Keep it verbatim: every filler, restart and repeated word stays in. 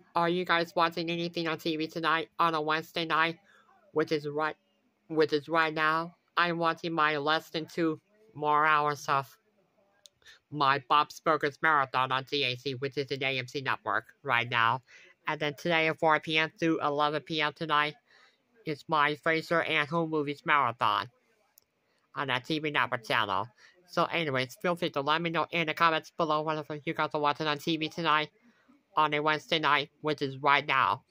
Are you guys watching anything on T V tonight on a Wednesday night, which is right, which is right now? I'm watching my less than two more hours of my Bob's Burgers marathon on T A C, which is an A M C network right now. And then today at four p.m. through eleven p.m. tonight is my Fraser and Home Movies marathon on that T V network channel. So, anyways, feel free to let me know in the comments below what you guys are watching on T V tonight on a Wednesday night, which is right now.